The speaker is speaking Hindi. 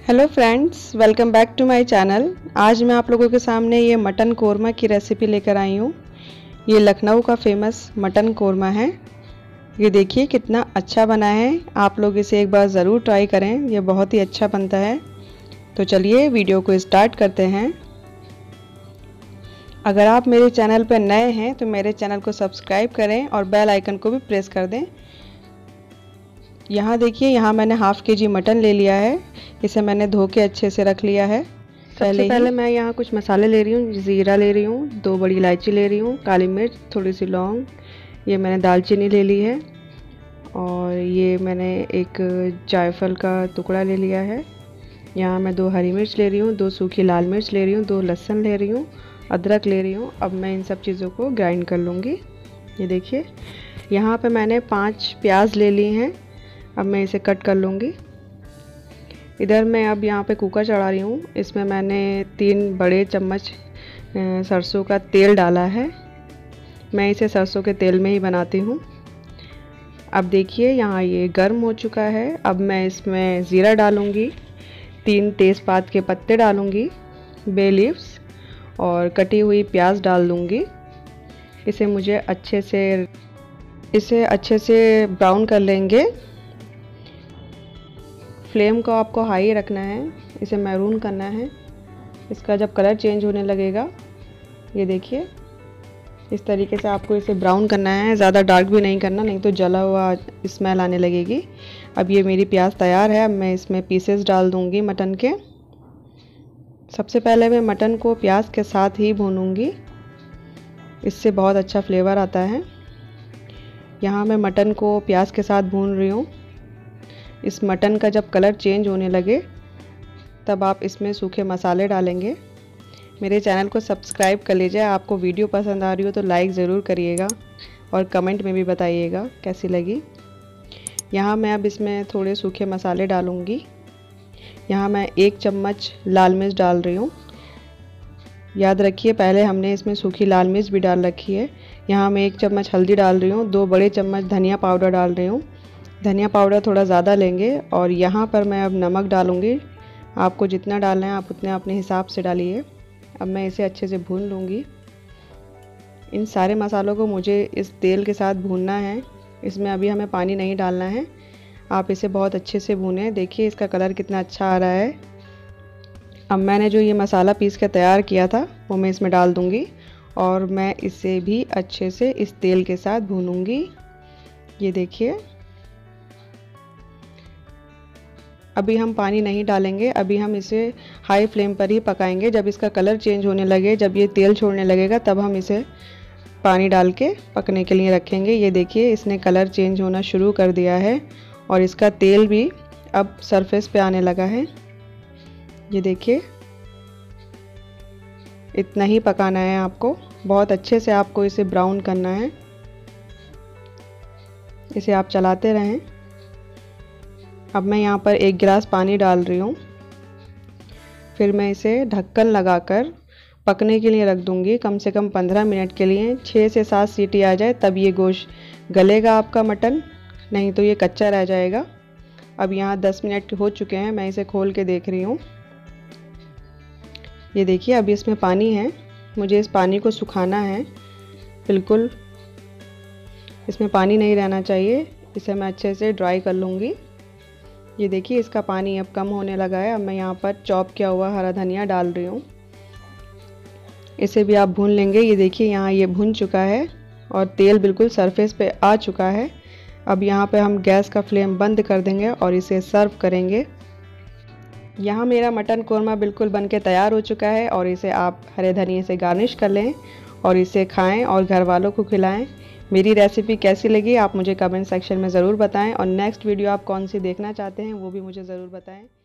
Hello friends, welcome back to my channel. आज मैं आप लोगों के सामने ये मटन कोरमा की रेसिपी लेकर आई हूँ। ये लखनऊ का फेमस मटन कोरमा है। ये देखिए कितना अच्छा बना है। आप लोग इसे एक बार ज़रूर ट्राई करें, ये बहुत ही अच्छा बनता है। तो चलिए वीडियो को स्टार्ट करते हैं। अगर आप मेरे चैनल पर नए हैं तो मेरे चैनल को सब्सक्राइब करें और बेल आइकन को भी प्रेस कर दें। यहाँ देखिए, यहाँ मैंने हाफ़ केजी मटन ले लिया है। इसे मैंने धो के अच्छे से रख लिया है। सबसे पहले मैं यहाँ कुछ मसाले ले रही हूँ। ज़ीरा ले रही हूँ, 2 बड़ी इलायची ले रही हूँ, काली मिर्च, थोड़ी सी लौंग, ये मैंने दालचीनी ले ली है, और ये मैंने एक जायफल का टुकड़ा ले लिया है। यहाँ मैं 2 हरी मिर्च ले रही हूँ, 2 सूखी लाल मिर्च ले रही हूँ, 2 लहसुन ले रही हूँ, अदरक ले रही हूँ। अब मैं इन सब चीज़ों को ग्राइंड कर लूँगी। ये देखिए, यहाँ पर मैंने 5 प्याज ले ली हैं। अब मैं इसे कट कर लूँगी। इधर मैं अब यहाँ पे कुकर चढ़ा रही हूँ। इसमें मैंने 3 बड़े चम्मच सरसों का तेल डाला है। मैं इसे सरसों के तेल में ही बनाती हूँ। अब देखिए, यहाँ ये गर्म हो चुका है। अब मैं इसमें ज़ीरा डालूँगी, 3 तेज़पात के पत्ते डालूँगी, बे लीव्स और कटी हुई प्याज डाल दूँगी। इसे अच्छे से ब्राउन कर लेंगे। फ्लेम को आपको हाई रखना है, इसे मैरून करना है। इसका जब कलर चेंज होने लगेगा, ये देखिए, इस तरीके से आपको इसे ब्राउन करना है। ज़्यादा डार्क भी नहीं करना, नहीं तो जला हुआ स्मेल आने लगेगी। अब ये मेरी प्याज तैयार है। अब मैं इसमें पीसेस डाल दूँगी मटन के। सबसे पहले मैं मटन को प्याज के साथ ही भूनूँगी, इससे बहुत अच्छा फ्लेवर आता है। यहाँ मैं मटन को प्याज के साथ भून रही हूँ। इस मटन का जब कलर चेंज होने लगे तब आप इसमें सूखे मसाले डालेंगे। मेरे चैनल को सब्सक्राइब कर लीजिए। आपको वीडियो पसंद आ रही हो तो लाइक ज़रूर करिएगा और कमेंट में भी बताइएगा कैसी लगी। यहाँ मैं अब इसमें थोड़े सूखे मसाले डालूँगी। यहाँ मैं 1 चम्मच लाल मिर्च डाल रही हूँ। याद रखिए, पहले हमने इसमें सूखी लाल मिर्च भी डाल रखी है। यहाँ मैं 1 चम्मच हल्दी डाल रही हूँ, 2 बड़े चम्मच धनिया पाउडर डाल रही हूँ। धनिया पाउडर थोड़ा ज़्यादा लेंगे। और यहाँ पर मैं अब नमक डालूँगी। आपको जितना डालना है आप उतने अपने हिसाब से डालिए। अब मैं इसे अच्छे से भून लूँगी। इन सारे मसालों को मुझे इस तेल के साथ भूनना है। इसमें अभी हमें पानी नहीं डालना है। आप इसे बहुत अच्छे से भूनें। देखिए इसका कलर कितना अच्छा आ रहा है। अब मैंने जो ये मसाला पीस के तैयार किया था वो मैं इसमें डाल दूँगी, और मैं इसे भी अच्छे से इस तेल के साथ भूनूँगी। ये देखिए, अभी हम पानी नहीं डालेंगे। अभी हम इसे हाई फ्लेम पर ही पकाएंगे। जब इसका कलर चेंज होने लगे, जब ये तेल छोड़ने लगेगा, तब हम इसे पानी डाल के पकने के लिए रखेंगे। ये देखिए, इसने कलर चेंज होना शुरू कर दिया है और इसका तेल भी अब सरफेस पे आने लगा है। ये देखिए, इतना ही पकाना है आपको। बहुत अच्छे से आपको इसे ब्राउन करना है। इसे आप चलाते रहें। अब मैं यहाँ पर 1 गिलास पानी डाल रही हूँ। फिर मैं इसे ढक्कन लगाकर पकने के लिए रख दूँगी, कम से कम 15 मिनट के लिए। 6 से 7 सीटी आ जाए तब ये गोश्त गलेगा आपका मटन, नहीं तो ये कच्चा रह जाएगा। अब यहाँ 10 मिनट हो चुके हैं। मैं इसे खोल के देख रही हूँ। ये देखिए, अभी इसमें पानी है। मुझे इस पानी को सुखाना है। बिल्कुल इसमें पानी नहीं रहना चाहिए। इसे मैं अच्छे से ड्राई कर लूँगी। ये देखिए, इसका पानी अब कम होने लगा है। अब मैं यहाँ पर चॉप किया हुआ हरा धनिया डाल रही हूँ। इसे भी आप भून लेंगे। ये देखिए, यहाँ ये भुन चुका है और तेल बिल्कुल सरफेस पे आ चुका है। अब यहाँ पे हम गैस का फ्लेम बंद कर देंगे और इसे सर्व करेंगे। यहाँ मेरा मटन कोरमा बिल्कुल बनके तैयार हो चुका है, और इसे आप हरे धनिए से गार्निश कर लें और इसे खाएँ और घर वालों को खिलाएँ। मेरी रेसिपी कैसी लगी आप मुझे कमेंट सेक्शन में ज़रूर बताएं, और नेक्स्ट वीडियो आप कौन सी देखना चाहते हैं वो भी मुझे ज़रूर बताएं।